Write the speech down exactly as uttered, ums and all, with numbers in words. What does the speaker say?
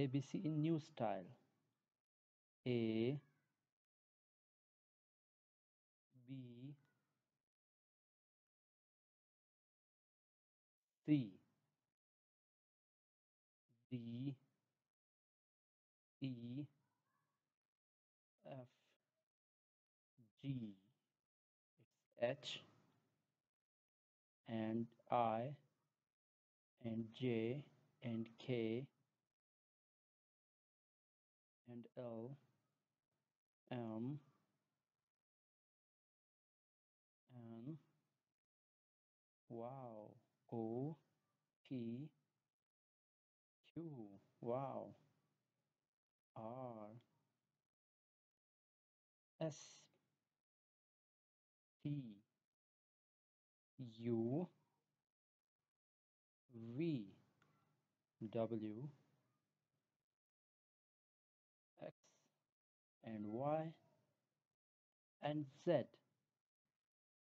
A B C in new style. A, B, C, D, E, F, G. It's H and I and J and K and L, M, N, wow, O, P, Q, wow, R, S, T, U, V, W, X, and Y, and Z.